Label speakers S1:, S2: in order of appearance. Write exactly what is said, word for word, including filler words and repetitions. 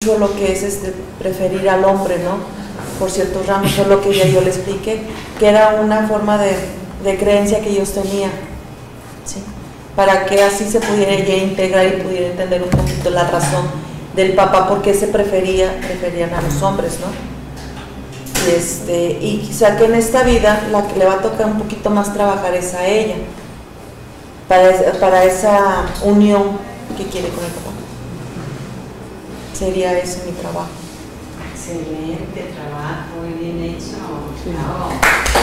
S1: mucho lo que es este preferir al hombre, ¿no? Por ciertos ramos, es lo que ya yo le expliqué, que era una forma de, de creencia que ellos tenían, ¿sí? Para que así se pudiera ya integrar y pudiera entender un poquito la razón del papá, por qué se prefería, preferían a los hombres, ¿no? Y, este, y quizá que en esta vida la que le va a tocar un poquito más trabajar es a ella, para, para esa unión que quiere con el papá. Sería ese mi trabajo.
S2: Excelente trabajo, muy bien hecho.
S1: Sí.
S2: Bravo.